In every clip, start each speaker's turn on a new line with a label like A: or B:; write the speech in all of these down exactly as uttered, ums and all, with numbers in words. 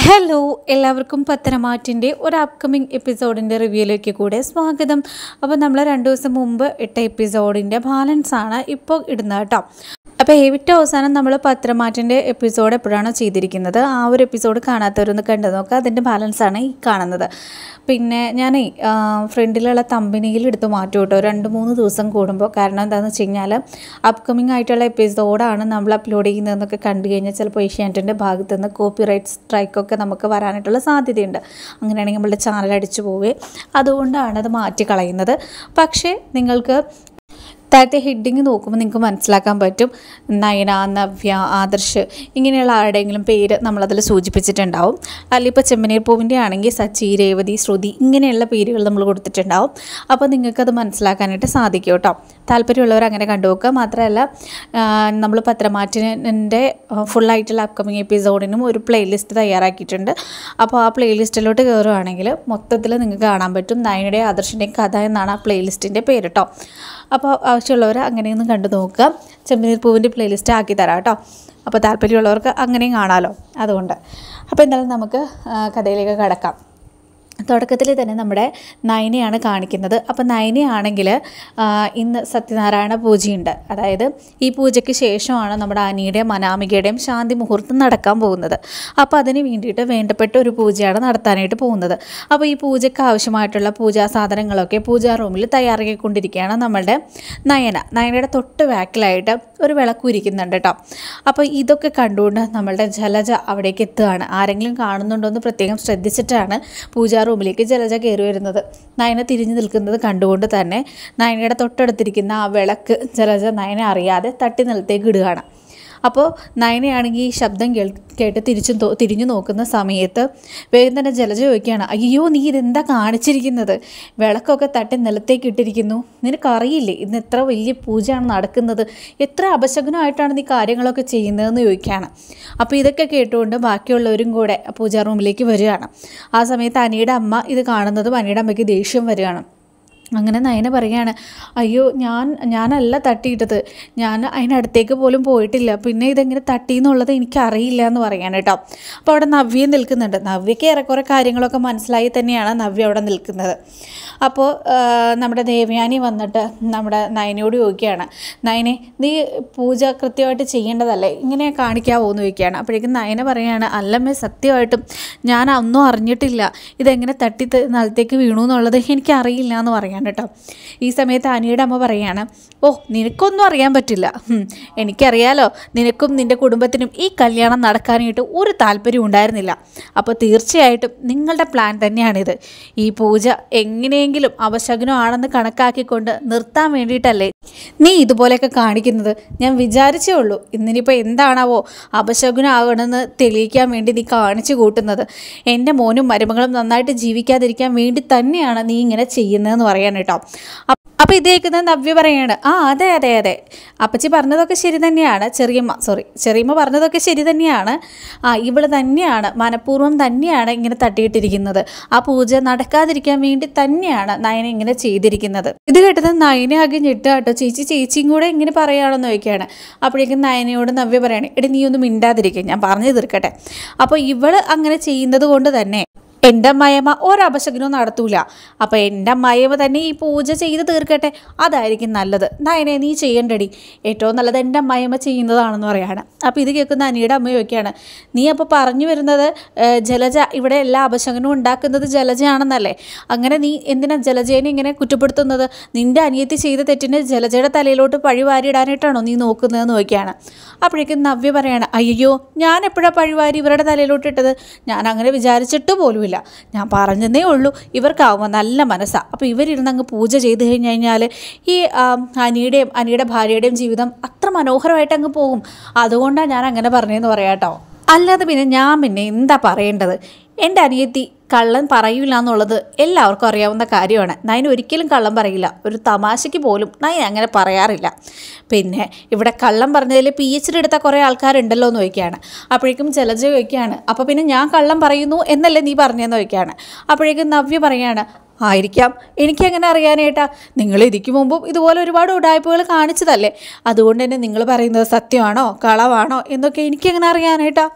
A: Hello എല്ലാവർക്കും പത്തനംമാറ്റിൻ്റെ ഒരു upcoming എപ്പിസോഡിൻ്റെ റിവ്യൂയിലേക്ക് കൂടെ സ്വാഗതം. അപ്പോൾ നമ്മൾ രണ്ട് ദിവസം മുമ്പ് ഇട്ട എപ്പിസോഡിൻ്റെ ബാലൻസാണ് ഇപ്പോൾ ഇടുന്നത് കേട്ടോ. അപ്പോൾ ഏറ്റവും അവസാനം നമ്മൾ പത്തനംമാറ്റിൻ്റെ എപ്പിസോഡ് എപ്പോഴാണോ ചെയ്തിരിക്കുന്നത് ആ ഒരു എപ്പിസോഡ് കാണാത്തവരൊന്ന് കണ്ടു നോക്കുക. അതിൻ്റെ ബാലൻസാണ് ഈ കാണുന്നത്. പിന്നെ ഞാൻ ഫ്രണ്ടിലുള്ള തമ്പനിയിൽ എടുത്ത് മാറ്റും കേട്ടോ രണ്ട് മൂന്ന് ദിവസം കൂടുമ്പോൾ. കാരണം എന്താണെന്ന് വെച്ച് കഴിഞ്ഞാൽ അപ്കമിങ് ആയിട്ടുള്ള എപ്പിസോഡാണ് നമ്മൾ അപ്ലോഡ് ചെയ്യുന്നതെന്നൊക്കെ കണ്ടു കഴിഞ്ഞാൽ ചിലപ്പോൾ ഏഷ്യാനെറ്റിൻ്റെ ഭാഗത്തു നിന്ന് കോപ്പി റൈറ്റ് സ്ട്രൈക്കൊക്കെ നമുക്ക് വരാനായിട്ടുള്ള സാധ്യതയുണ്ട്. അങ്ങനെയാണെങ്കിൽ നമ്മളുടെ ചാനൽ അടിച്ചു പോവുകയും അതുകൊണ്ടാണ് അത് മാറ്റി കളയുന്നത്. പക്ഷേ നിങ്ങൾക്ക് താഴത്തെ ഹെഡിങ് നോക്കുമ്പോൾ നിങ്ങൾക്ക് മനസ്സിലാക്കാൻ പറ്റും നയന, നവ്യ, ആദർശ് ഇങ്ങനെയുള്ള ആരുടെയെങ്കിലും പേര് നമ്മളതിൽ സൂചിപ്പിച്ചിട്ടുണ്ടാവും. അല്ലെങ്കിൽ ഇപ്പോൾ ചെമ്മനീർ പൂവിൻ്റെ ആണെങ്കിൽ സച്ചി, രേവതി, ശ്രുതി ഇങ്ങനെയുള്ള പേരുകൾ നമ്മൾ കൊടുത്തിട്ടുണ്ടാവും. അപ്പോൾ നിങ്ങൾക്കത് മനസ്സിലാക്കാനായിട്ട് സാധിക്കും കേട്ടോ. താല്പര്യമുള്ളവർ അങ്ങനെ കണ്ടുവെക്കുക. മാത്രമല്ല നമ്മൾ പത്തനംമാറ്റിൻ്റെ ഫുള്ളായിട്ടുള്ള അപ്കമിങ് എപ്പിസോഡിനും ഒരു പ്ലേലിസ്റ്റ് തയ്യാറാക്കിയിട്ടുണ്ട്. അപ്പോൾ ആ പ്ലേലിസ്റ്റിലോട്ട് കയറുകയാണെങ്കിൽ മൊത്തത്തിൽ നിങ്ങൾക്ക് കാണാൻ പറ്റും നയനയുടെയും ആദർശിൻ്റെയും കഥ എന്നാണ് ആ പ്ലേലിസ്റ്റിൻ്റെ പേര് കേട്ടോ. അപ്പോൾ ആവശ്യമുള്ളവർ അങ്ങനെയൊന്നും കണ്ടു നോക്കുക. ചെമ്മനീർ പൂവിൻ്റെ പ്ലേലിസ്റ്റ് ആക്കി തരാം കേട്ടോ. അപ്പോൾ താല്പര്യമുള്ളവർക്ക് അങ്ങനെയും കാണാമല്ലോ. അതുകൊണ്ട് അപ്പോൾ എന്തായാലും നമുക്ക് കഥയിലേക്ക് കടക്കാം. തുടക്കത്തിൽ തന്നെ നമ്മുടെ നയനയാണ് കാണിക്കുന്നത്. അപ്പോൾ നയനയാണെങ്കിൽ ഇന്ന് സത്യനാരായണ പൂജയുണ്ട്. അതായത് ഈ പൂജയ്ക്ക് ശേഷമാണ് നമ്മുടെ അനിയുടെയും അനാമികയുടെയും ശാന്തി മുഹൂർത്തം നടക്കാൻ പോകുന്നത്. അപ്പോൾ അതിന് വേണ്ടിയിട്ട് വേണ്ടപ്പെട്ട ഒരു പൂജയാണ് നടത്താനായിട്ട് പോകുന്നത്. അപ്പോൾ ഈ പൂജയ്ക്ക് ആവശ്യമായിട്ടുള്ള പൂജാ സാധനങ്ങളൊക്കെ പൂജാ റൂമിൽ തയ്യാറാക്കിക്കൊണ്ടിരിക്കുകയാണ് നമ്മളുടെ നയന. നയനയുടെ തൊട്ട് ബാക്കിലായിട്ട് ഒരു വിളക്ക് ഉരിക്കുന്നുണ്ട് കേട്ടോ. അപ്പോൾ ഇതൊക്കെ കണ്ടുകൊണ്ട് നമ്മളുടെ ജലജ അവിടേക്ക് എത്തുകയാണ്. ആരെങ്കിലും കാണുന്നുണ്ടോ എന്ന് പ്രത്യേകം ശ്രദ്ധിച്ചിട്ടാണ് പൂജാ റൂമിലേക്ക് ജലജ കയറി വരുന്നത്. നയന തിരിഞ്ഞു നിൽക്കുന്നത് കണ്ടുകൊണ്ട് തന്നെ നയനയുടെ തൊട്ടടുത്തിരിക്കുന്ന ആ വിളക്ക് ജലജ നയനെ അറിയാതെ തട്ടി നിലത്തേക്ക് ഇടുകയാണ്. അപ്പോൾ നയനയാണെങ്കിൽ ഈ ശബ്ദം കേൾ കേട്ട് തിരിച്ചു തിരിഞ്ഞു നോക്കുന്ന സമയത്ത് വേഗം തന്നെ ജലജ ചോദിക്കുകയാണ്, അയ്യോ നീ ഇതെന്താ കാണിച്ചിരിക്കുന്നത്? വിളക്കൊക്കെ തട്ടി നിലത്തേക്ക് ഇട്ടിരിക്കുന്നു. നിനക്കറിയില്ലേ ഇന്ന് എത്ര വലിയ പൂജയാണ് നടക്കുന്നത്? എത്ര അപശകുനമായിട്ടാണ് നീ കാര്യങ്ങളൊക്കെ ചെയ്യുന്നതെന്ന് ചോദിക്കുകയാണ്. അപ്പോൾ ഇതൊക്കെ കേട്ടുകൊണ്ട് ബാക്കിയുള്ളവരും കൂടെ പൂജാ റൂമിലേക്ക് വരികയാണ്. ആ സമയത്ത് അനിയുടെ അമ്മ ഇത് കാണുന്നതും അനിയുടെ അമ്മയ്ക്ക് ദേഷ്യം വരികയാണ്. അങ്ങനെ നയന പറയുകയാണ്, അയ്യോ ഞാൻ ഞാനല്ല തട്ടിയിട്ടത്, ഞാൻ അതിനടുത്തേക്ക് പോലും പോയിട്ടില്ല, പിന്നെ ഇതെങ്ങനെ തട്ടി എന്നുള്ളത് എനിക്കറിയില്ല എന്ന് പറയാൻ കേട്ടോ. അപ്പോൾ അവിടെ നവ്യ നിൽക്കുന്നുണ്ട്. നവ്യയ്ക്ക് ഏറെക്കുറെ കാര്യങ്ങളൊക്കെ മനസ്സിലായി തന്നെയാണ് നവ്യ അവിടെ നിൽക്കുന്നത്. അപ്പോൾ നമ്മുടെ ദേവയാനി വന്നിട്ട് നമ്മുടെ നയനയോട് ചോദിക്കുകയാണ്, നയനെ നീ പൂജ കൃത്യമായിട്ട് ചെയ്യേണ്ടതല്ലേ, ഇങ്ങനെ കാണിക്കാവോ എന്ന് ചോദിക്കുകയാണ്. അപ്പോഴേക്കും നയന പറയുകയാണ്, അല്ലമ്മേ സത്യമായിട്ടും ഞാൻ ഒന്നും അറിഞ്ഞിട്ടില്ല, ഇതെങ്ങനെ തട്ടി നിലത്തേക്ക് വീണു എന്നുള്ളത് എനിക്കറിയില്ല എന്ന് പറയാൻ കേട്ടോ. ഈ സമയത്ത് അനിയുടെ അമ്മ പറയാണ്, ഓ നിനക്കൊന്നും അറിയാൻ പറ്റില്ല, എനിക്കറിയാലോ നിനക്കും നിൻ്റെ കുടുംബത്തിനും ഈ കല്യാണം നടക്കാനായിട്ട് ഒരു താല്പര്യം ഉണ്ടായിരുന്നില്ല. അപ്പോൾ തീർച്ചയായിട്ടും നിങ്ങളുടെ പ്ലാൻ തന്നെയാണിത്. ഈ പൂജ എങ്ങനെയെങ്കിലും അവശകുനമാണെന്ന് കണക്കാക്കിക്കൊണ്ട് നിർത്താൻ വേണ്ടിയിട്ടല്ലേ നീ ഇതുപോലെയൊക്കെ കാണിക്കുന്നത്? ഞാൻ വിചാരിച്ചേ ഉള്ളൂ ഇന്നിനിപ്പോൾ എന്താണാവോ അപശകുനമാകണമെന്ന് തെളിയിക്കാൻ വേണ്ടി നീ കാണിച്ചു കൂട്ടുന്നത്. എൻ്റെ മോനും മരുമകളും നന്നായിട്ട് ജീവിക്കാതിരിക്കാൻ വേണ്ടി തന്നെയാണ് നീ ഇങ്ങനെ ചെയ്യുന്നതെന്ന് പറയാൻ കേട്ടോ. അപ്പോൾ ഇത് കേൾക്കുന്നത് നവ്യ പറയാണ്, ആ അതെ അതെ അതെ അപ്പച്ചി പറഞ്ഞതൊക്കെ ശരി തന്നെയാണ്, ചെറിയമ്മ സോറി ചെറിയമ്മ പറഞ്ഞതൊക്കെ ശരി തന്നെയാണ്. ആ ഇവള് തന്നെയാണ് മനഃപൂർവ്വം തന്നെയാണ് ഇങ്ങനെ തട്ടിയിട്ടിരിക്കുന്നത്. ആ പൂജ നടക്കാതിരിക്കാൻ വേണ്ടി തന്നെയാണ് നയന ഇങ്ങനെ ചെയ്തിരിക്കുന്നത്. ഇത് കേട്ടത് നയന ആകെ ഞെട്ടാട്ടോ. ചേച്ചി ചേച്ചിയും കൂടെ ഇങ്ങനെ പറയുകയാണെന്ന് ചോദിക്കുകയാണ്. അപ്പോഴേക്കും നയനയോട് നവ്യ പറയാണ്, എടി നീ ഒന്ന് മിണ്ടാതിരിക്കുക, ഞാൻ പറഞ്ഞു തീർക്കട്ടെ. അപ്പോൾ ഇവള് അങ്ങനെ ചെയ്യുന്നത് കൊണ്ട് തന്നെ എൻ്റെ അമ്മായിയമ്മ ഒരപശകനവും നടത്തൂല. അപ്പോൾ എൻ്റെ അമ്മായിയമ്മ തന്നെ ഈ പൂജ ചെയ്ത് തീർക്കട്ടെ, അതായിരിക്കും നല്ലത്. നയനെ നീ ചെയ്യണ്ടടി, ഏറ്റവും നല്ലത് എൻ്റെ അമ്മായിയമ്മ ചെയ്യുന്നതാണെന്ന് പറയാണ്. അപ്പോൾ ഇത് കേൾക്കുന്ന അനിയുടെ അമ്മ ചോദിക്കുകയാണ്, നീ അപ്പോൾ പറഞ്ഞു വരുന്നത് ജലജ ഇവിടെ എല്ലാ അപശകനവും ഉണ്ടാക്കുന്നത് ജലജയാണെന്നല്ലേ? അങ്ങനെ നീ എന്തിനാ ജലജേനെ ഇങ്ങനെ കുറ്റപ്പെടുത്തുന്നത്? നിൻ്റെ അനിയത്തി ചെയ്ത തെറ്റിന് ജലജയുടെ തലയിലോട്ട് പഴി വാരിയിടാനായിട്ടാണോ നീ നോക്കുന്നതെന്ന് ചോദിക്കുകയാണ്. അപ്പോഴേക്കും നവ്യ പറയാണ്, അയ്യോ ഞാൻ എപ്പോഴാണ് പഴിവാരി ഇവരുടെ തലയിലോട്ട് ഇട്ടത്? ഞാൻ അങ്ങനെ വിചാരിച്ചിട്ട് പോലും ഇല്ല, ഞാൻ പറഞ്ഞതേ ഉള്ളൂ ഇവർക്കാവുമ്പോൾ നല്ല മനസ്സാണ്. അപ്പോൾ ഇവരിരുന്ന് അങ്ങ് പൂജ ചെയ്ത് കഴിഞ്ഞ് കഴിഞ്ഞാൽ ഈ അനിയുടെയും അനിയുടെ ഭാര്യയുടെയും ജീവിതം അത്ര മനോഹരമായിട്ട് അങ്ങ് പോകും. അതുകൊണ്ടാണ് ഞാൻ അങ്ങനെ പറഞ്ഞതെന്ന് പറയാം കേട്ടോ. അല്ലാതെ പിന്നെ ഞാൻ പിന്നെ എന്താ പറയേണ്ടത്? എൻ്റെ അനിയത്തി കള്ളൻ പറയില്ല എന്നുള്ളത് എല്ലാവർക്കും അറിയാവുന്ന കാര്യമാണ്. നയൻ ഒരിക്കലും കള്ളം പറയില്ല, ഒരു തമാശയ്ക്ക് പോലും നയൻ അങ്ങനെ പറയാറില്ല. പിന്നെ ഇവിടെ കള്ളം പറഞ്ഞതിൽ പി എച്ച് ഡി എടുത്ത കുറേ ആൾക്കാരുണ്ടല്ലോ എന്ന് ചോദിക്കുകയാണ്. അപ്പോഴേക്കും ജലജ ചോദിക്കുകയാണ്, അപ്പോൾ പിന്നെ ഞാൻ കള്ളം പറയുന്നു എന്നല്ലേ നീ പറഞ്ഞതെന്ന് ചോദിക്കുകയാണ്. അപ്പോഴേക്കും നവ്യ പറയുകയാണ്, ആയിരിക്കാം, എനിക്കങ്ങനെ അറിയാനായിട്ടാ, നിങ്ങൾ ഇതിക്ക് മുമ്പും ഇതുപോലെ ഒരുപാട് ഉടായ്പകൾ കാണിച്ചതല്ലേ, അതുകൊണ്ട് തന്നെ നിങ്ങൾ പറയുന്നത് സത്യമാണോ കളവാണോ എന്നൊക്കെ എനിക്കങ്ങനെ അറിയാനായിട്ടാ.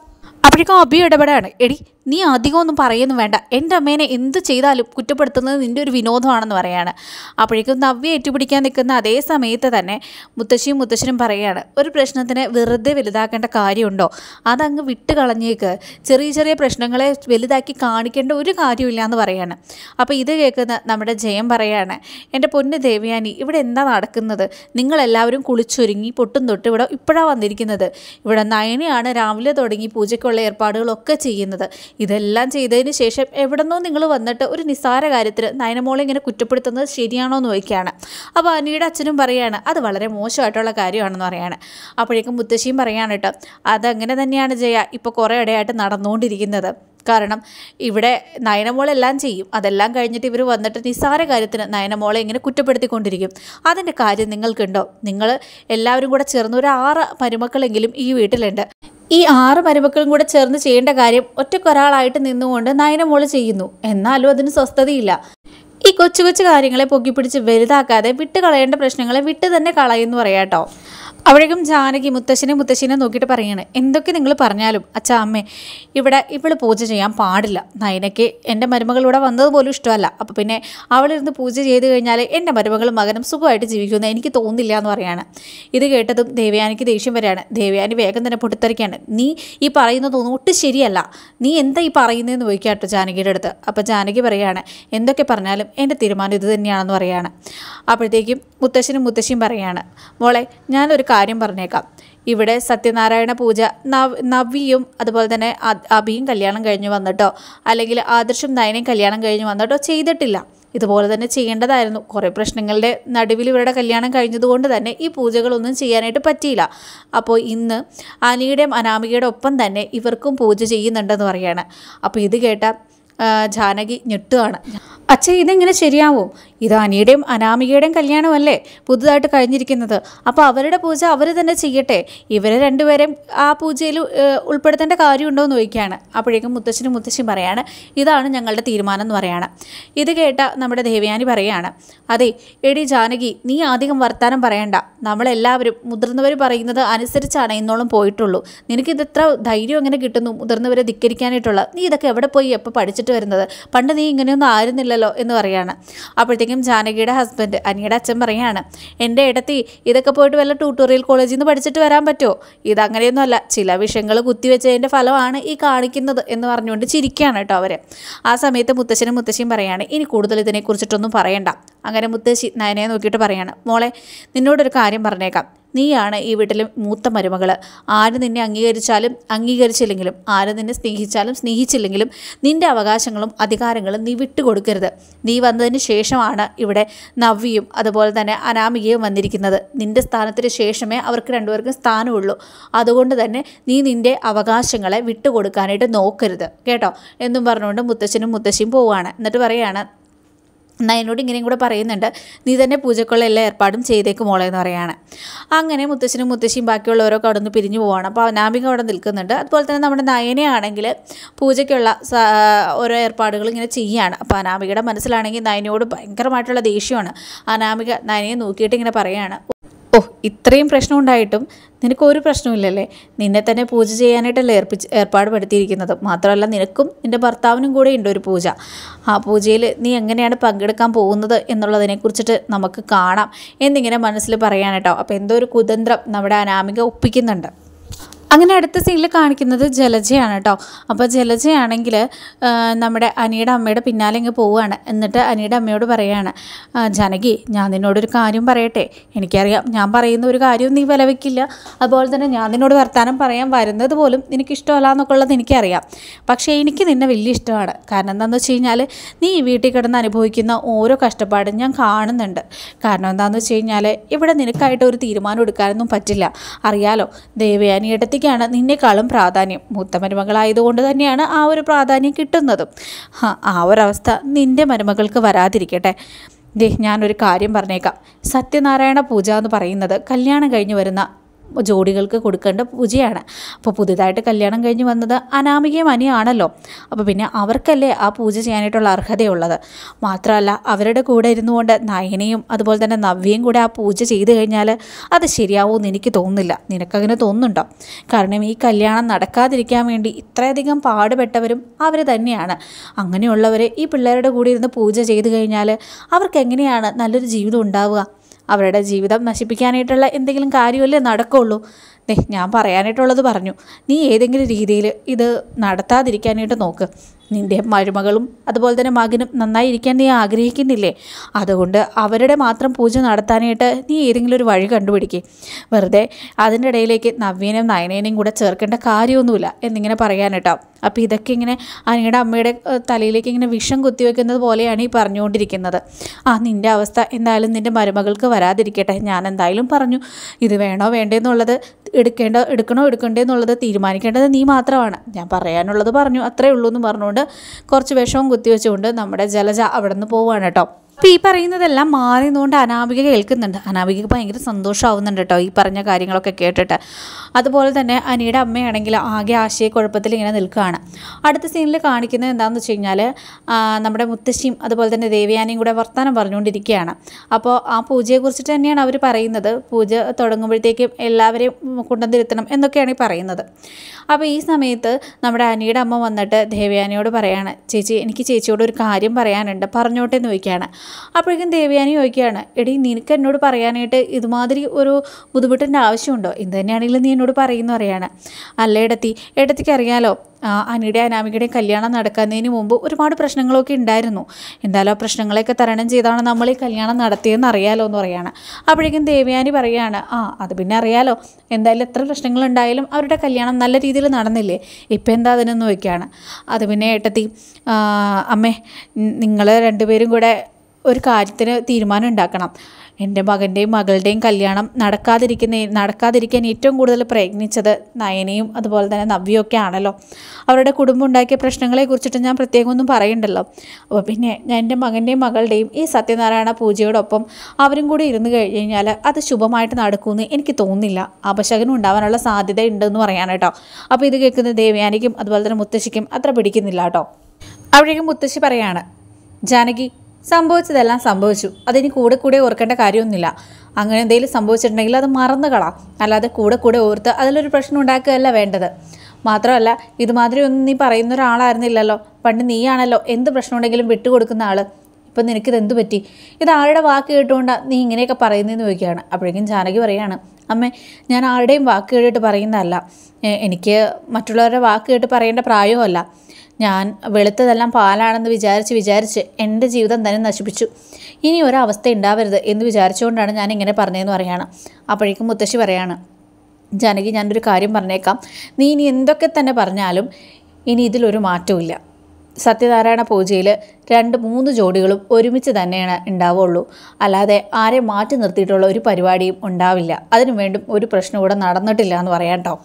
A: അപ്പോഴേക്കും അബി ഇടപെടാണ്. എടി നീ അധികം ഒന്നും പറയുന്നു വേണ്ട, എൻ്റെ അമ്മേനെ എന്ത് ചെയ്താലും കുറ്റപ്പെടുത്തുന്നത് നിൻ്റെ ഒരു വിനോദമാണെന്ന് പറയാണ്. അപ്പോഴേക്കും നവ്യ ഏറ്റുപിടിക്കാൻ നിൽക്കുന്ന അതേ സമയത്ത് തന്നെ മുത്തശ്ശിയും മുത്തശ്ശനും പറയുകയാണ്, ഒരു പ്രശ്നത്തിന് വെറുതെ വലുതാക്കേണ്ട കാര്യമുണ്ടോ, അതങ്ങ് വിട്ട് കളഞ്ഞേക്ക്, ചെറിയ ചെറിയ പ്രശ്നങ്ങളെ വലുതാക്കി കാണിക്കേണ്ട ഒരു കാര്യമില്ല എന്ന് പറയാണ്. അപ്പോൾ ഇത് കേൾക്കുന്ന നമ്മുടെ ജയം പറയാണ്, എൻ്റെ പൊന്ന് ദേവയാനി, ഇവിടെ എന്താ നടക്കുന്നത്? നിങ്ങളെല്ലാവരും കുളിച്ചൊരുങ്ങി പൊട്ടും തൊട്ട് ഇവിടെ ഇപ്പോഴാണ് വന്നിരിക്കുന്നത്. ഇവിടെ നയനയാണ് രാവിലെ തുടങ്ങി പൂജയ്ക്കുള്ള ഏർപ്പാടുകളൊക്കെ ചെയ്യുന്നത്. ഇതെല്ലാം ചെയ്തതിന് ശേഷം എവിടെന്നോ നിങ്ങൾ വന്നിട്ട് ഒരു നിസ്സാര കാര്യത്തിൽ നയനമോളെ ഇങ്ങനെ കുറ്റപ്പെടുത്തുന്നത് ശരിയാണോ എന്ന് ചോദിക്കുകയാണ്. അപ്പോൾ അനിയുടെ അച്ഛനും പറയുകയാണ്, അത് വളരെ മോശമായിട്ടുള്ള കാര്യമാണെന്ന് പറയാണ്. അപ്പോഴേക്കും മുത്തശ്ശിയും പറയാണ് കേട്ടോ, അതങ്ങനെ തന്നെയാണ് ജയ ഇപ്പോൾ കുറേ ഇടയായിട്ട് നടന്നുകൊണ്ടിരിക്കുന്നത്. കാരണം ഇവിടെ നയനമോളെല്ലാം ചെയ്യും, അതെല്ലാം കഴിഞ്ഞിട്ട് ഇവർ വന്നിട്ട് നിസ്സാര കാര്യത്തിന് നയനമോളെ ഇങ്ങനെ കുറ്റപ്പെടുത്തിക്കൊണ്ടിരിക്കും. അതിൻ്റെ കാര്യം നിങ്ങൾക്കുണ്ടോ? നിങ്ങൾ എല്ലാവരും കൂടെ ചേർന്ന് ഒരു ആറ് മരുമക്കളെങ്കിലും ഈ വീട്ടിലുണ്ട്. ഈ ആറ് മരുമക്കളും കൂടെ ചേർന്ന് ചെയ്യേണ്ട കാര്യം ഒറ്റക്കൊരാളായിട്ട് നിന്നുകൊണ്ട് നയനമോള് ചെയ്യുന്നു. എന്നാലും അതിന് സ്വസ്ഥതയില്ല. ഈ കൊച്ചു കൊച്ചു കാര്യങ്ങളെ പൊക്കിപ്പിടിച്ച് വലുതാക്കാതെ വിട്ട് കളയേണ്ട പ്രശ്നങ്ങളെ വിട്ട് തന്നെ കളയുമെന്ന് പറയാട്ടോ. അപ്പോഴേക്കും ജാനകി മുത്തശ്ശനെ മുത്തശ്ശിനെ നോക്കിയിട്ട് പറയാണ്, എന്തൊക്കെ നിങ്ങൾ പറഞ്ഞാലും അച്ഛാ അമ്മേ, ഇവിടെ ഇവള് പൂജ ചെയ്യാൻ പാടില്ല. നയനയ്ക്ക് എൻ്റെ മരുമകൾ ഇവിടെ വന്നത് പോലും ഇഷ്ടമല്ല. അപ്പോൾ പിന്നെ അവളിരുന്ന് പൂജ ചെയ്ത് കഴിഞ്ഞാൽ എൻ്റെ മരുമകളും മകനും സുഖമായിട്ട് ജീവിക്കുമെന്ന് എനിക്ക് തോന്നുന്നില്ല എന്ന് പറയാണ്. ഇത് കേട്ടതും ദേവയാനിക്ക് ദേഷ്യം വരികയാണ്. ദേവയാനി വേഗം തന്നെ പൊട്ടിത്തെറിക്കുകയാണ്, നീ ഈ പറയുന്നതൊന്നും ഒട്ടും ശരിയല്ല, നീ എന്താ ഈ പറയുന്നതെന്ന് ചോദിക്കാട്ടോ ജാനകിയുടെ അടുത്ത്. അപ്പോൾ ജാനകി പറയുകയാണ്, എന്തൊക്കെ പറഞ്ഞാലും എൻ്റെ തീരുമാനം ഇത് തന്നെയാണെന്ന് പറയുകയാണ്. അപ്പോഴത്തേക്കും മുത്തശ്ശനും മുത്തശ്ശിയും പറയുകയാണ്, മോളെ ഞാനൊരു കാര്യം പറഞ്ഞേക്കാം, ഇവിടെ സത്യനാരായണ പൂജ നവ് നവ്യയും അതുപോലെ തന്നെ അബിയും കല്യാണം കഴിഞ്ഞ് വന്നിട്ടോ അല്ലെങ്കിൽ ആദർശും നയനയും കല്യാണം കഴിഞ്ഞ് വന്നിട്ടോ ചെയ്തിട്ടില്ല. ഇതുപോലെ തന്നെ ചെയ്യേണ്ടതായിരുന്നു. കുറേ പ്രശ്നങ്ങളുടെ നടുവിൽ ഇവരുടെ കല്യാണം കഴിഞ്ഞതുകൊണ്ട് തന്നെ ഈ പൂജകളൊന്നും ചെയ്യാനായിട്ട് പറ്റിയില്ല. അപ്പോൾ ഇന്ന് അനിയുടെയും അനാമികയുടെ ഒപ്പം തന്നെ ഇവർക്കും പൂജ ചെയ്യുന്നുണ്ടെന്ന് പറയാണ്. അപ്പോൾ ഇത് കേട്ട ജാനകി ഞെട്ടുകയാണ്. അച്ഛ ഇതെങ്ങനെ ശരിയാവും? ഇത് അനിയുടെയും അനാമികയുടെയും കല്യാണമല്ലേ പുതുതായിട്ട് കഴിഞ്ഞിരിക്കുന്നത്. അപ്പോൾ അവരുടെ പൂജ അവർ തന്നെ ചെയ്യട്ടെ, ഇവരെ രണ്ടുപേരെയും ആ പൂജയിൽ ഉൾപ്പെടുത്തേണ്ട കാര്യമുണ്ടോ എന്ന് ചോദിക്കുകയാണ്. അപ്പോഴേക്കും മുത്തശ്ശനും മുത്തശ്ശിയും പറയാണ്, ഇതാണ് ഞങ്ങളുടെ തീരുമാനം എന്ന് പറയാണ്. ഇത് കേട്ട നമ്മുടെ ദേവയാനി പറയാണ്, അതെ എടി ജാനകി, നീ അധികം വർത്താനം പറയണ്ട, നമ്മളെല്ലാവരും മുതിർന്നവർ പറയുന്നത് അനുസരിച്ചാണ് ഇന്നോളം പോയിട്ടുള്ളൂ. നിനക്കിത് എത്ര ധൈര്യം എങ്ങനെ കിട്ടുന്നു മുതിർന്നവരെ ധിക്കരിക്കാനായിട്ടുള്ള? നീ ഇതൊക്കെ എവിടെ പോയി എപ്പോൾ പഠിച്ചിട്ട് വരുന്നത്? പണ്ട് നീ ഇങ്ങനെയൊന്നും ആയിരുന്നില്ലല്ലോ എന്ന് പറയാണ്. അപ്പോഴത്തേക്കും ജാനകിയുടെ ഹസ്ബൻഡ് അനിയുടെ അച്ഛൻ പറയാണ്, എൻ്റെ ഇടത്തി ഇതൊക്കെ പോയിട്ട് വല്ല ട്യൂട്ടോറിയൽ കോളേജിൽ നിന്ന് പഠിച്ചിട്ട് വരാൻ പറ്റുമോ? ഇതങ്ങനെയൊന്നുമല്ല, ചില വിഷയങ്ങൾ കുത്തിവെച്ചതിൻ്റെ ഫലമാണ് ഈ കാണിക്കുന്നത് എന്ന് പറഞ്ഞുകൊണ്ട് ചിരിക്കുകയാണ് കേട്ടോ അവർ. ആ സമയത്ത് മുത്തശ്ശനും മുത്തശ്ശിയും പറയാണ്, ഇനി കൂടുതൽ ഇതിനെക്കുറിച്ചിട്ടൊന്നും പറയണ്ട. അങ്ങനെ മുത്തശ്ശി നയനയെ നോക്കിയിട്ട് പറയാണ്, മോളെ നിന്നോടൊരു കാര്യം പറഞ്ഞേക്കാം, നീയാണ് ഈ വീട്ടിലെ മൂത്ത മരുമകൾ. ആര് നിന്നെ അംഗീകരിച്ചാലും അംഗീകരിച്ചില്ലെങ്കിലും, ആര് നിന്നെ സ്നേഹിച്ചാലും സ്നേഹിച്ചില്ലെങ്കിലും നിൻ്റെ അവകാശങ്ങളും അധികാരങ്ങളും നീ വിട്ടുകൊടുക്കരുത്. നീ വന്നതിന് ശേഷമാണ് ഇവിടെ നവ്യയും അതുപോലെ തന്നെ അനാമികയും വന്നിരിക്കുന്നത്. നിൻ്റെ സ്ഥാനത്തിന് ശേഷമേ അവർക്ക് രണ്ടുപേർക്കും സ്ഥാനമുള്ളൂ. അതുകൊണ്ട് തന്നെ നീ നിൻ്റെ അവകാശങ്ങളെ വിട്ടുകൊടുക്കാനായിട്ട് നോക്കരുത് കേട്ടോ എന്നും പറഞ്ഞുകൊണ്ട് മുത്തശ്ശനും മുത്തശ്ശിയും പോവുകയാണ്. എന്നിട്ട് പറയുകയാണ്, നയനോട് ഇങ്ങനെയും കൂടെ പറയുന്നുണ്ട്, നീ തന്നെ പൂജക്കുള്ള എല്ലാ ഏർപ്പാടും ചെയ്തേക്ക് മോളെ എന്ന് പറയാണ്. അങ്ങനെ മുത്തശ്ശനും മുത്തശ്ശിയും ബാക്കിയുള്ളവരൊക്കെ അവിടെ നിന്ന് പിരിഞ്ഞു പോവാണ്. അപ്പോൾ അനാമിക അവിടെ നിൽക്കുന്നുണ്ട്. അതുപോലെ തന്നെ നമ്മുടെ നയനയാണെങ്കിൽ പൂജയ്ക്കുള്ള ഓരോ ഏർപ്പാടുകൾ ഇങ്ങനെ ചെയ്യുകയാണ്. അപ്പോൾ അനാമികയുടെ മനസ്സിലാണെങ്കിൽ നയനയോട് ഭയങ്കരമായിട്ടുള്ള ദേഷ്യമാണ്. അനാമിക നയനയെ നോക്കിയിട്ട് ഇങ്ങനെ പറയുകയാണ്, ഓ ഇത്രയും പ്രശ്നം ഉണ്ടായിട്ടും നിനക്കൊരു പ്രശ്നമില്ലല്ലേ? നിന്നെ തന്നെ പൂജ ചെയ്യാനായിട്ടല്ലേ ഏർപ്പിച്ച് ഏർപ്പാട് പെടുത്തിയിരിക്കുന്നത്. മാത്രമല്ല നിനക്കും നിൻ്റെ ഭർത്താവിനും കൂടെ ഉണ്ട് ഒരു പൂജ. ആ പൂജയിൽ നീ എങ്ങനെയാണ് പങ്കെടുക്കാൻ പോകുന്നത് എന്നുള്ളതിനെക്കുറിച്ചിട്ട് നമുക്ക് കാണാം എന്നിങ്ങനെ മനസ്സിൽ പറയാനായിട്ടോ. അപ്പോൾ എന്തോ ഒരു കുതന്ത്രം നമ്മുടെ അനാമിക ഒപ്പിക്കുന്നുണ്ട്. അങ്ങനെ അടുത്ത സീനിൽ കാണിക്കുന്നത് ജലജയാണ് കേട്ടോ. അപ്പോൾ ജലജയാണെങ്കിൽ നമ്മുടെ അനിയുടെ അമ്മയുടെ പിന്നാലെ ഇങ്ങ് പോവുകയാണ്. എന്നിട്ട് അനിയുടെ അമ്മയോട് പറയുകയാണ്, ജാനകി ഞാൻ നിന്നോടൊരു കാര്യം പറയട്ടെ. എനിക്കറിയാം ഞാൻ പറയുന്ന ഒരു കാര്യവും നീ വില വയ്ക്കില്ല, അതുപോലെ തന്നെ ഞാൻ നിന്നോട് വർത്താനം പറയാൻ വരുന്നത് പോലും നിനക്കിഷ്ടമല്ല എന്നൊക്കെ ഉള്ളത് എനിക്കറിയാം. പക്ഷേ എനിക്ക് നിന്നെ വലിയ ഇഷ്ടമാണ്. കാരണം എന്താണെന്ന് വെച്ച് കഴിഞ്ഞാൽ നീ ഈ വീട്ടിൽ കിടന്ന് അനുഭവിക്കുന്ന ഓരോ കഷ്ടപ്പാടും ഞാൻ കാണുന്നുണ്ട്. കാരണം എന്താണെന്ന് വെച്ച് കഴിഞ്ഞാൽ ഇവിടെ നിനക്കായിട്ട് ഒരു തീരുമാനം എടുക്കാനൊന്നും പറ്റില്ല. അറിയാലോ ദേവയാനിയുടെ ാണ് നിന്നേക്കാളും പ്രാധാന്യം. മൂത്ത മരുമകളായതുകൊണ്ട് തന്നെയാണ് ആ ഒരു പ്രാധാന്യം കിട്ടുന്നതും. ആ ഒരവസ്ഥ നിൻ്റെ മരുമകൾക്ക് വരാതിരിക്കട്ടെ. ദേ ഞാനൊരു കാര്യം പറഞ്ഞേക്കാം, സത്യനാരായണ പൂജ എന്ന് പറയുന്നത് കല്യാണം കഴിഞ്ഞ് വരുന്ന ജോഡികൾക്ക് കൊടുക്കേണ്ട പൂജയാണ്. അപ്പോൾ പുതുതായിട്ട് കല്യാണം കഴിഞ്ഞ് വന്നത് അനാമികയും അനിയാണല്ലോ. അപ്പോൾ പിന്നെ അവർക്കല്ലേ ആ പൂജ ചെയ്യാനായിട്ടുള്ള അർഹതയുള്ളത്. മാത്രമല്ല അവരുടെ കൂടെ ഇരുന്നുകൊണ്ട് നയനയും അതുപോലെ തന്നെ നവ്യയും കൂടെ ആ പൂജ ചെയ്ത് കഴിഞ്ഞാൽ അത് ശരിയാവുമെന്ന് എനിക്ക് തോന്നുന്നില്ല. നിനക്കങ്ങനെ തോന്നുന്നുണ്ടോ? കാരണം ഈ കല്യാണം നടക്കാതിരിക്കാൻ വേണ്ടി ഇത്രയധികം പാടുപെട്ടവരും അവർ തന്നെയാണ്. അങ്ങനെയുള്ളവർ ഈ പിള്ളേരുടെ കൂടെ ഇരുന്ന് പൂജ ചെയ്ത് കഴിഞ്ഞാൽ അവർക്ക് എങ്ങനെയാണ് നല്ലൊരു ജീവിതം ഉണ്ടാവുക? അവരുടെ ജീവിതം നശിപ്പിക്കാനായിട്ടുള്ള എന്തെങ്കിലും കാര്യമല്ലേ നടക്കുള്ളൂ. ദേ ഞാൻ പറയാനായിട്ടുള്ളത് പറഞ്ഞു. നീ ഏതെങ്കിലും രീതിയിൽ ഇത് നടത്താതിരിക്കാനായിട്ട് നോക്ക്. നിൻ്റെ മരുമകളും അതുപോലെ തന്നെ മകനും നന്നായിരിക്കാൻ നീ ആഗ്രഹിക്കുന്നില്ലേ? അതുകൊണ്ട് അവരുടെ മാത്രം പൂജ നടത്താനായിട്ട് നീ ഏതെങ്കിലും ഒരു വഴി കണ്ടുപിടിക്കുക. വെറുതെ അതിൻ്റെ ഇടയിലേക്ക് നവ്യനെയും നയനേനെയും കൂടെ ചേർക്കേണ്ട കാര്യമൊന്നുമില്ല എന്നിങ്ങനെ പറയാനായിട്ടോ. അപ്പോൾ ഇതൊക്കെ ഇങ്ങനെ അനിയുടെ അമ്മയുടെ തലയിലേക്ക് ഇങ്ങനെ വിഷം കുത്തിവെക്കുന്നത് പോലെയാണ് ഈ പറഞ്ഞുകൊണ്ടിരിക്കുന്നത്. ആ നിൻ്റെ അവസ്ഥ എന്തായാലും നിൻ്റെ മരുമകൾക്ക് വരാതിരിക്കട്ടെ. ഞാൻ എന്തായാലും പറഞ്ഞു ഇത് വേണോ വേണ്ടേന്നുള്ളത് എടുക്കേണ്ട എടുക്കണോ എടുക്കണ്ടേ എന്നുള്ളത് തീരുമാനിക്കേണ്ടത് നീ മാത്രമാണ്. ഞാൻ പറയാനുള്ളത് പറഞ്ഞു, അത്രേ ഉള്ളൂ എന്ന് പറഞ്ഞുകൊണ്ട് കുറച്ച് വിഷവും കുത്തിവെച്ചുകൊണ്ട് നമ്മുടെ ജലജ അവിടെ നിന്ന് പോവുകയാണ് കേട്ടോ. അപ്പോൾ ഈ പറയുന്നതെല്ലാം മാറി നിന്നുകൊണ്ട് അനാമിക കേൾക്കുന്നുണ്ട്. അനാമികക്ക് ഭയങ്കര സന്തോഷമാവുന്നുണ്ട് കേട്ടോ ഈ പറഞ്ഞ കാര്യങ്ങളൊക്കെ കേട്ടിട്ട്. അതുപോലെ തന്നെ അനിയുടെ അമ്മയാണെങ്കിൽ ആകെ ആശയക്കുഴപ്പത്തിൽ ഇങ്ങനെ നിൽക്കുകയാണ്. അടുത്ത സീനിൽ കാണിക്കുന്നത് എന്താണെന്ന് വെച്ച് കഴിഞ്ഞാൽ നമ്മുടെ മുത്തശ്ശിയും അതുപോലെ തന്നെ ദേവയാനിയും കൂടെ വർത്തമാനം പറഞ്ഞുകൊണ്ടിരിക്കുകയാണ്. അപ്പോൾ ആ പൂജയെക്കുറിച്ചിട്ട് തന്നെയാണ് അവർ പറയുന്നത്. പൂജ തുടങ്ങുമ്പോഴത്തേക്കും എല്ലാവരെയും കൊണ്ടുവന്നിരുത്തണം എന്നൊക്കെയാണ് ഈ പറയുന്നത്. അപ്പോൾ ഈ സമയത്ത് നമ്മുടെ അനിയുടെ അമ്മ വന്നിട്ട് ദേവയാനിയോട് പറയാണ്, ചേച്ചി എനിക്ക് ചേച്ചിയോട് ഒരു കാര്യം പറയാനുണ്ട്, പറഞ്ഞോട്ടെ എന്ന് ചോദിക്കുകയാണ്. അപ്പോഴേക്കും ദേവയാനി ചോദിക്കുകയാണ്, എടി നിനക്ക് എന്നോട് പറയാനായിട്ട് ഇതുമാതിരി ഒരു ബുദ്ധിമുട്ടിൻ്റെ ആവശ്യമുണ്ടോ? ഇത് തന്നെയാണെങ്കിലും നീ എന്നോട് പറയുന്നു അറിയാണ്. അല്ല എടത്തി, എടത്തിക്ക് അറിയാലോ അനിയുടെ അനാമികയുടെയും കല്യാണം നടക്കുന്നതിന് മുമ്പ് ഒരുപാട് പ്രശ്നങ്ങളൊക്കെ ഉണ്ടായിരുന്നു. എന്തായാലും ആ പ്രശ്നങ്ങളെയൊക്കെ തരണം ചെയ്താണ് നമ്മൾ ഈ കല്യാണം നടത്തിയതെന്ന് അറിയാലോ എന്ന് പറയാണ്. അപ്പോഴേക്കും ദേവയാനി പറയുകയാണ്, ആ അത് പിന്നെ അറിയാലോ, എന്തായാലും എത്ര പ്രശ്നങ്ങളുണ്ടായാലും അവരുടെ കല്യാണം നല്ല രീതിയിൽ നടന്നില്ലേ, ഇപ്പം എന്താ അതിനെന്ന് ചോദിക്കുകയാണ്. അത് പിന്നെ ഏട്ടത്തി അമ്മേ നിങ്ങൾ രണ്ടുപേരും കൂടെ ഒരു കാര്യത്തിന് തീരുമാനം ഉണ്ടാക്കണം. എൻ്റെ മകൻ്റെയും മകളുടെയും കല്യാണം നടക്കാതിരിക്കുന്ന നടക്കാതിരിക്കാൻ ഏറ്റവും കൂടുതൽ പ്രയത്നിച്ചത് നയനയും അതുപോലെ തന്നെ നവ്യൊക്കെ ആണല്ലോ. അവരുടെ കുടുംബം ഉണ്ടാക്കിയ പ്രശ്നങ്ങളെ കുറിച്ചിട്ട് ഞാൻ പ്രത്യേകം ഒന്നും പറയണ്ടല്ലോ. അപ്പോൾ പിന്നെ ഞാൻ എൻ്റെ മകൻ്റെയും മകളുടെയും ഈ സത്യനാരായണ പൂജയോടൊപ്പം അവരും കൂടി ഇരുന്ന് കഴിഞ്ഞ് കഴിഞ്ഞാൽ അത് ശുഭമായിട്ട് നടക്കുമെന്ന് എനിക്ക് തോന്നുന്നില്ല. അപശകനം ഉണ്ടാവാനുള്ള സാധ്യത ഉണ്ടെന്ന് പറയാൻ കേട്ടോ. അപ്പോൾ ഇത് കേൾക്കുന്ന ദേവയാനിക്കും അതുപോലെ തന്നെ മുത്തശ്ശിക്കും അത്ര പിടിക്കുന്നില്ല കേട്ടോ. അവിടേക്കും മുത്തശ്ശി പറയാണ്, ജാനകി സംഭവിച്ചതെല്ലാം സംഭവിച്ചു, അതിന് കൂടെ കൂടെ ഓർക്കേണ്ട കാര്യമൊന്നുമില്ല. അങ്ങനെ എന്തെങ്കിലും സംഭവിച്ചിട്ടുണ്ടെങ്കിൽ അത് മറന്നു കളാം, അല്ലാതെ കൂടെ കൂടെ ഓർത്ത് അതിലൊരു പ്രശ്നം ഉണ്ടാക്കുകയല്ല വേണ്ടത്. മാത്രമല്ല ഇതുമാതിരി ഒന്നും നീ പറയുന്ന ഒരാളായിരുന്നില്ലല്ലോ. പണ്ട് നീയാണല്ലോ എന്ത് പ്രശ്നം ഉണ്ടെങ്കിലും വിട്ടുകൊടുക്കുന്ന ആൾ. ഇപ്പം നിനക്കിത് എന്തു പറ്റി? ഇത് ആരുടെ വാക്ക് കേട്ടുകൊണ്ടാണ് നീ ഇങ്ങനെയൊക്കെ പറയുന്നതെന്ന് ചോദിക്കുകയാണ്. അപ്പോഴേക്കും ജാനകി പറയാണ്, അമ്മേ ഞാൻ ആരുടെയും വാക്ക് കേട്ടിട്ട് പറയുന്നതല്ല, എനിക്ക് മറ്റുള്ളവരുടെ വാക്ക് കേട്ട് പറയേണ്ട പ്രായമല്ല. ഞാൻ വെളുത്തതെല്ലാം പാലാണെന്ന് വിചാരിച്ച് വിചാരിച്ച് എൻ്റെ ജീവിതം തന്നെ നശിപ്പിച്ചു. ഇനി ഒരവസ്ഥ ഉണ്ടാവരുത് എന്ന് വിചാരിച്ചുകൊണ്ടാണ് ഞാൻ ഇങ്ങനെ പറഞ്ഞതെന്ന് പറയാണ്. അപ്പോഴേക്കും മുത്തശ്ശി പറയാണ്, ജാനകി ഞാനൊരു കാര്യം പറഞ്ഞേക്കാം, നീ ഇനി എന്തൊക്കെ തന്നെ പറഞ്ഞാലും ഇനി ഇതിലൊരു മാറ്റവും ഇല്ല. സത്യനാരായണ പൂജയിൽ രണ്ട് മൂന്ന് ജോഡികളും ഒരുമിച്ച് തന്നെയാണ് ഉണ്ടാവുള്ളൂ, അല്ലാതെ ആരെ മാറ്റി നിർത്തിയിട്ടുള്ള ഒരു പരിപാടിയും ഉണ്ടാവില്ല. അതിനു വേണ്ടും ഒരു പ്രശ്നം ഇവിടെ നടന്നിട്ടില്ല എന്ന് പറയാം കേട്ടോ.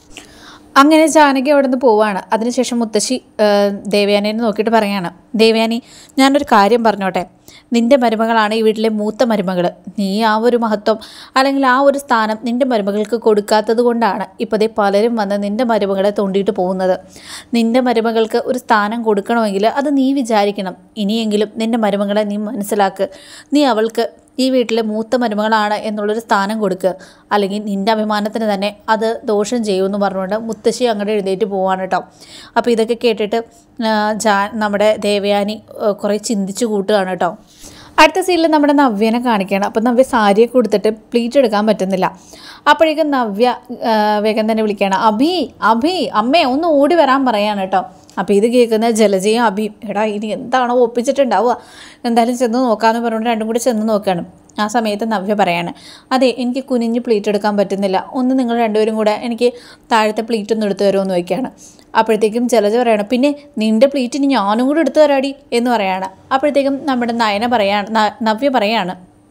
A: അങ്ങനെ ജാനകി അവിടെ നിന്ന് പോവാണ്. അതിനുശേഷം മുത്തശ്ശി ദേവയാനിയെ നോക്കിയിട്ട് പറയാണ്, ദേവയാനി ഞാനൊരു കാര്യം പറഞ്ഞോട്ടെ, നിൻ്റെ മരുമകളാണ് ഈ വീട്ടിലെ മൂത്ത മരുമകൾ. നീ ആ ഒരു മഹത്വം അല്ലെങ്കിൽ ആ ഒരു സ്ഥാനം നിൻ്റെ മരുമകൾക്ക് കൊടുക്കാത്തത് കൊണ്ടാണ് ഇപ്പോഴത്തെ പലരും വന്ന് നിൻ്റെ മരുമകളെ തോണ്ടിയിട്ട് പോകുന്നത്. നിൻ്റെ മരുമകൾക്ക് ഒരു സ്ഥാനം കൊടുക്കണമെങ്കിൽ അത് നീ വിചാരിക്കണം. ഇനിയെങ്കിലും നിൻ്റെ മരുമകളെ നീ മനസ്സിലാക്ക്. നീ അവൾക്ക് ഈ വീട്ടിലെ മൂത്ത മരുമകളാണ് എന്നുള്ളൊരു സ്ഥാനം കൊടുക്കുക, അല്ലെങ്കിൽ നിൻ്റെ അഭിമാനത്തിന് തന്നെ അത് ദോഷം ചെയ്യുമെന്ന് പറഞ്ഞുകൊണ്ട് മുത്തശ്ശി അങ്ങോട്ട് എഴുന്നേറ്റ് പോവാണ് കേട്ടോ. അപ്പോൾ ഇതൊക്കെ കേട്ടിട്ട് ജാ നമ്മുടെ ദേവയാനി കുറേ ചിന്തിച്ച് കൂട്ടുകയാണ് കേട്ടോ. അടുത്ത സീനിൽ നമ്മുടെ നവ്യനെ കാണിക്കുകയാണ്. അപ്പോൾ നവ്യ സാരിയൊക്കെ കൊടുത്തിട്ട് പ്ലീറ്റ് എടുക്കാൻ പറ്റുന്നില്ല. അപ്പോഴേക്കും നവ്യ വേഗം തന്നെ വിളിക്കുകയാണ്, അഭി അഭി അമ്മേ ഒന്ന് ഓടി വരാൻ പറയാണ് കേട്ടോ. അപ്പോൾ ഇത് കേൾക്കുന്ന ജലജയും അഭിയും, എടാ ഇനി എന്താണോ ഒപ്പിച്ചിട്ടുണ്ടാവുക, എന്തായാലും ചെന്ന് നോക്കാമെന്ന് പറഞ്ഞുകൊണ്ട് രണ്ടും കൂടി ചെന്ന് നോക്കുകയാണ്. ആ സമയത്ത് നവ്യ പറയാണ്, അതെ എനിക്ക് കുനിഞ്ഞ് പ്ലീറ്റ് എടുക്കാൻ പറ്റുന്നില്ല, ഒന്ന് നിങ്ങൾ രണ്ടുപേരും കൂടെ എനിക്ക് താഴത്തെ പ്ലീറ്റ് ഒന്ന് എടുത്തു തരുമോ എന്ന് ചോദിക്കുകയാണ്. അപ്പോഴത്തേക്കും ജലജ പറയാണ്, പിന്നെ നിൻ്റെ പ്ലീറ്റ് ഇനി ഞാനും കൂടെ എടുത്തു തരാടി എന്ന് പറയാണ്. അപ്പോഴത്തേക്കും നമ്മുടെ നയന പറയാണ് നവ്യ പറയാണ്,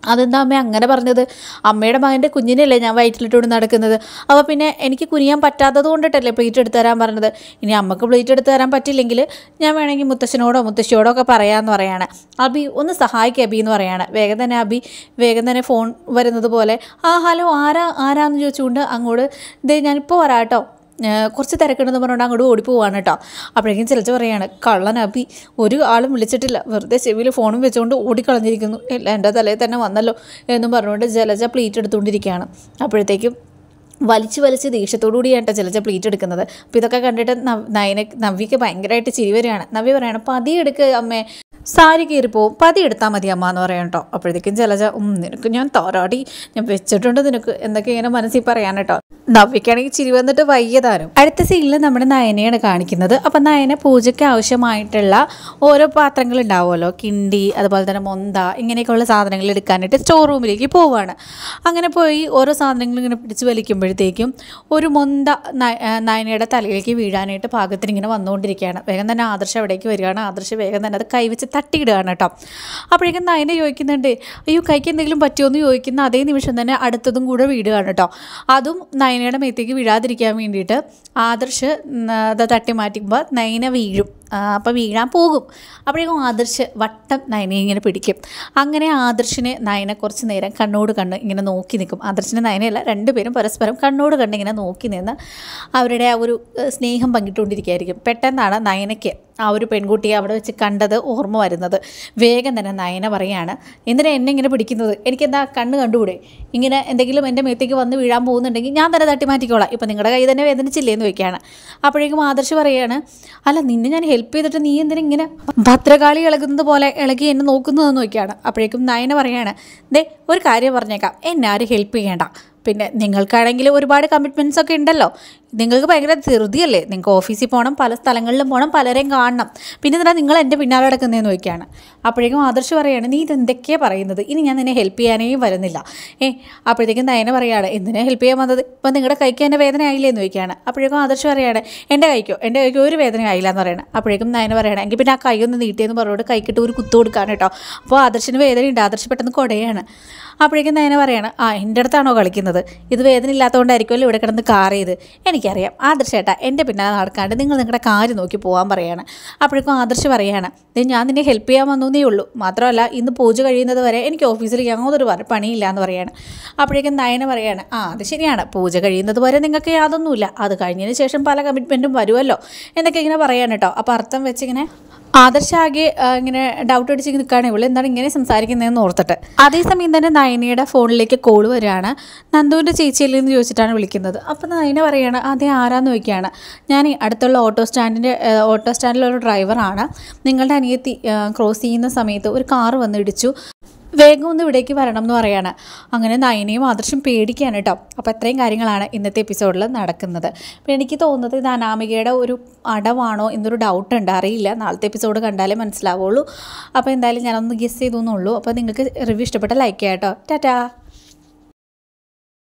A: അതെന്താ അമ്മ അങ്ങനെ പറഞ്ഞത്? അമ്മയുടെ മകൻ്റെ കുഞ്ഞിനല്ലേ ഞാൻ വയറ്റിലിട്ടുകൊണ്ട് നടക്കുന്നത്. അപ്പോൾ പിന്നെ എനിക്ക് കുനിയാൻ പറ്റാത്തത് കൊണ്ടിട്ടല്ലേ പ്ലേറ്റ് എടുത്ത് തരാൻ പറഞ്ഞത്. ഇനി അമ്മക്ക് പ്ലേറ്റ് എടുത്ത് തരാൻ പറ്റില്ലെങ്കിൽ ഞാൻ വേണമെങ്കിൽ മുത്തശ്ശനോടോ മുത്തശ്ശിയോടോ ഒക്കെ പറയാമെന്ന് പറയാണ്. അബി ഒന്ന് സഹായിക്കുക അബി എന്ന് പറയാണ്. വേഗം തന്നെ അബി വേഗം തന്നെ ഫോൺ വരുന്നത് പോലെ ആ ഹലോ ആരാ ആരാന്ന് ചോദിച്ചുകൊണ്ട് അങ്ങോട്ട് ദേ ഞാനിപ്പോൾ വരാം കേട്ടോ, കുറച്ച് തിരക്കുണ്ടെന്ന് പറഞ്ഞുകൊണ്ട് അങ്ങോട്ട് ഓടിപ്പോവാണ് കേട്ടോ. അപ്പോഴേക്കും ചിലച്ച് പറയാണ് കള്ളൻ അബി ഒരു ആളും വിളിച്ചിട്ടില്ല, വെറുതെ ചെവിയിൽ ഫോണും വെച്ചുകൊണ്ട് ഓടിക്കളഞ്ഞിരിക്കുന്നു, ഇല്ല എൻ്റെ തലയിൽ തന്നെ വന്നല്ലോ എന്നും പറഞ്ഞുകൊണ്ട് ജലജ പ്ലേറ്റ് എടുത്തുകൊണ്ടിരിക്കുകയാണ്. അപ്പോഴത്തേക്കും വലിച്ച് വലിച്ച് ദേഷ്യത്തോടു കൂടിയാണ് കേട്ടോ ജലജ പ്ലേറ്റ് എടുക്കുന്നത്. അപ്പോൾ ഇതൊക്കെ കണ്ടിട്ട് നയന നവ്യക്ക് ഭയങ്കരമായിട്ട് ചിരി വരികയാണ്. നവ്യ പറയാണ് പതി എടുക്കുക അമ്മേ, സാരി കയറിപ്പോവും, പതി എടുത്താൽ മതി അമ്മ എന്ന് പറയാം കേട്ടോ. അപ്പോഴത്തേക്കും ജലജ നിനക്ക് ഞാൻ തോരാടി ഞാൻ വെച്ചിട്ടുണ്ട് നിനക്ക് എന്നൊക്കെ ഇങ്ങനെ മനസ്സിൽ പറയാൻ കേട്ടോ. നവ്യക്കാണെങ്കിൽ ചിരി വന്നിട്ട് വയ്യതാനും. അടുത്ത സീനിൽ നമ്മുടെ നയനയാണ് കാണിക്കുന്നത്. അപ്പം നയന പൂജയ്ക്ക് ആവശ്യമായിട്ടുള്ള ഓരോ പാത്രങ്ങൾ ഉണ്ടാവുമല്ലോ, കിണ്ടി അതുപോലെ തന്നെ മൊന്ത ഇങ്ങനെയൊക്കെയുള്ള സാധനങ്ങൾ എടുക്കാനായിട്ട് സ്റ്റോർ റൂമിലേക്ക് പോവുകയാണ്. അങ്ങനെ പോയി ഓരോ സാധനങ്ങൾ ഇങ്ങനെ പിടിച്ച് വലിക്കുമ്പോഴത്തേക്കും ഒരു മൊന്ത നയനയുടെ തലയിലേക്ക് വീഴാനായിട്ട് പാകത്തിന് ഇങ്ങനെ വന്നുകൊണ്ടിരിക്കുകയാണ്. വേഗം തന്നെ ആദർശം അവിടേക്ക് വരികയാണ്. ആദർശം വേഗം തന്നെ അത് കൈവച്ച് തട്ടിയിടുകയാണ് കേട്ടോ. അപ്പോഴേക്കും നയന ചോദിക്കുന്നുണ്ട് അയ്യോ കൈക്ക് എന്തെങ്കിലും പറ്റുമോ എന്ന് ചോദിക്കുന്ന അതേ നിമിഷം തന്നെ അടുത്തതും കൂടെ വീടുകയാണ് കേട്ടോ. അതും നയനയുടെ മേത്തേക്ക് വീഴാതിരിക്കാൻ വേണ്ടിയിട്ട് ആദർശ് അത് തട്ടി മാറ്റുമ്പോൾ നയന വീഴും. അപ്പോൾ വീഴാൻ പോകും. അപ്പോഴേക്കും ആദർശ് വട്ടം നയനെ ഇങ്ങനെ പിടിക്കും. അങ്ങനെ ആദർശിനെ നയന കുറച്ച് നേരം കണ്ണോട് കണ്ണ് ഇങ്ങനെ നോക്കി നിൽക്കും. ആദർശിനെ നയനയല്ല, രണ്ടുപേരും പരസ്പരം കണ്ണോട് കണ്ണ് ഇങ്ങനെ നോക്കി നിന്ന് അവരുടെ ആ ഒരു സ്നേഹം പങ്കിട്ടുകൊണ്ടിരിക്കുകയായിരിക്കും. പെട്ടെന്നാണ് നയനയ്ക്ക് ആ ഒരു പെൺകുട്ടിയെ അവിടെ വെച്ച് കണ്ടത് ഓർമ്മ വരുന്നത്. വേഗം തന്നെ നയന പറയാണ് എന്തിനാ എന്നെ ഇങ്ങനെ പിടിക്കുന്നത്, എനിക്കെന്താ കണ്ണ് കണ്ടുകൂടെ, ഇങ്ങനെ എന്തെങ്കിലും എൻ്റെ മേത്തേക്ക് വന്ന് വീഴാൻ പോകുന്നുണ്ടെങ്കിൽ ഞാൻ തന്നെ തട്ടി മാറ്റിക്കോളാം, ഇപ്പം നിങ്ങളുടെ കൈ തന്നെ വേദനിച്ചില്ലേന്ന് വയ്ക്കുകയാണ്. അപ്പോഴേക്കും ആദർശ് പറയുകയാണ് അല്ല നിന്നെ ഞാൻ ഹെൽപ്പ് ചെയ്തിട്ട് നീ എന്തിനാ ഇങ്ങനെ ഭദ്രകാളി ഇളകുന്നത് പോലെ ഇളകി എന്നെ നോക്കുന്നതെന്ന് നോക്കിയാണ്. അപ്പോഴേക്കും നയന പറയാണ് ദേ ഒരു കാര്യം പറഞ്ഞേക്കാം, എന്നെ ആരും ഹെൽപ്പ് ചെയ്യേണ്ട, പിന്നെ നിങ്ങൾക്കാണെങ്കിൽ ഒരുപാട് കമ്മിറ്റ്മെൻറ്റ്സ് ഒക്കെ ഉണ്ടല്ലോ, നിങ്ങൾക്ക് ഭയങ്കര ധൃതിയല്ലേ, നിങ്ങൾക്ക് ഓഫീസിൽ പോകണം, പല സ്ഥലങ്ങളിലും പോകണം, പലരെയും കാണണം, പിന്നെ എന്തിനാ നിങ്ങൾ എൻ്റെ പിന്നാലെ കിടക്കുന്നതെന്ന് ചോദിക്കുകയാണ്. അപ്പോഴേക്കും ആദർശ് പറയുകയാണ് നീ ഇതെന്തൊക്കെയാണ് പറയുന്നത്, ഇനി ഞാൻ നിന്നെ ഹെൽപ്പ് ചെയ്യാനേ വരുന്നില്ല. ഏ അപ്പോഴത്തേക്കും നയന പറയുകയാണ് എന്തിനാ ഹെൽപ്പ് ചെയ്യാൻ വന്നത്, ഇപ്പം നിങ്ങളുടെ കൈക്ക് എൻ്റെ വേദന ആയില്ലേ എന്ന് ചോദിക്കുകയാണ്. അപ്പോഴേക്കും ആദർശ് പറയുകയാണ് എൻ്റെ കൈക്കോ എൻ്റെ കൈക്കോ ഒരു വേദന ആയില്ല എന്ന് പറയണം. അപ്പോഴേക്കും നയന പറയുകയാണ് എങ്കിൽ പിന്നെ ആ കൈ ഒന്ന് നീട്ടിയെന്ന് പറഞ്ഞുകൊണ്ട് കൈക്കിട്ട് ഒരു കുത്തു കൊടുക്കാൻ കേട്ടോ. അപ്പോൾ ആദർശിന് വേദനയുണ്ട്, ആദർശ് പെട്ടെന്ന് കൊടയാണ്. അപ്പോഴേക്കും നയന പറയാണ് ആ എൻ്റെ അടുത്താണോ കളിക്കുന്നത്, ഇത് വേദന ഇല്ലാത്തതുകൊണ്ടായിരിക്കുമല്ലോ ഇവിടെ കിടന്ന് കാർ ചെയ്ത്, എനിക്കറിയാം ആദർശ് ഏട്ടാ എൻ്റെ പിന്നാലെ നടക്കാണ്ട് നിങ്ങൾ നിങ്ങളുടെ കാര്യം നോക്കി പോകാൻ പറയുകയാണ്. അപ്പോഴേക്കും ആദർശ് പറയുകയാണ് ഞാൻ നിന്നെ ഹെൽപ്പ് ചെയ്യാൻ വന്നേ ഉള്ളൂ, മാത്രമല്ല ഇന്ന് പൂജ കഴിയുന്നത് വരെ എനിക്ക് ഓഫീസിൽ യാതൊരു പണിയില്ല എന്ന് പറയാണ്. അപ്പോഴേക്കും നയന പറയാണ് ആ അത് ശരിയാണ്, പൂജ കഴിയുന്നത് വരെ നിങ്ങൾക്ക് യാതൊന്നുമില്ല, അത് കഴിഞ്ഞതിന് ശേഷം പല കമ്മിറ്റ്മെൻറ്റും വരുമല്ലോ എന്നൊക്കെ ഇങ്ങനെ പറയാണ് കേട്ടോ. അപ്പോൾ അർത്ഥം വെച്ചിങ്ങനെ ആദർശാകെ ഇങ്ങനെ ഡൗട്ട് അടിച്ച് നിൽക്കുകയാണ്, ഇവിടെ എന്താണ് ഇങ്ങനെ സംസാരിക്കുന്നതെന്ന് ഓർത്തിട്ട്. അതേസമയം തന്നെ നയനയുടെ ഫോണിലേക്ക് കോൾ വരികയാണ്. നന്ദുവിൻ്റെ ചേച്ചിയല്ലേ എന്ന് ചോദിച്ചിട്ടാണ് വിളിക്കുന്നത്. അപ്പോൾ നയന പറയുകയാണ് അതേ ആരാന്ന് ചോദിക്കുകയാണ്, ഞാൻ അടുത്തുള്ള ഓട്ടോ സ്റ്റാൻഡിൻ്റെ ഓട്ടോ സ്റ്റാൻഡിലുള്ള ഡ്രൈവറാണ്, നിങ്ങളുടെ അനിയത്തി ക്രോസ് ചെയ്യുന്ന സമയത്ത് ഒരു കാറ് വന്ന് ഇടിച്ചു, വേഗം ഒന്ന് ഇവിടേക്ക് വരണം എന്ന് പറയാണ്. അങ്ങനെ നയനയും ആദർശം പേടിക്കുകയാണ് കേട്ടോ. അപ്പോൾ അത്രയും കാര്യങ്ങളാണ് ഇന്നത്തെ എപ്പിസോഡിൽ നടക്കുന്നത്. അപ്പോൾ എനിക്ക് തോന്നുന്നത് ഇത് അനാമികയുടെ ഒരു അടവാണോ എന്നൊരു ഡൗട്ട് ഉണ്ട്, അറിയില്ല, നാളത്തെ എപ്പിസോഡ് കണ്ടാലേ മനസ്സിലാവുള്ളൂ. അപ്പോൾ എന്തായാലും ഞാനൊന്ന് ഗെസ് ചെയ്തു എന്നുള്ളൂ. അപ്പോൾ നിങ്ങൾക്ക് റിവ്യൂ ഇഷ്ടപ്പെട്ട ലൈക്ക് ചെയ്യാം കേട്ടോ. ടാറ്റാ.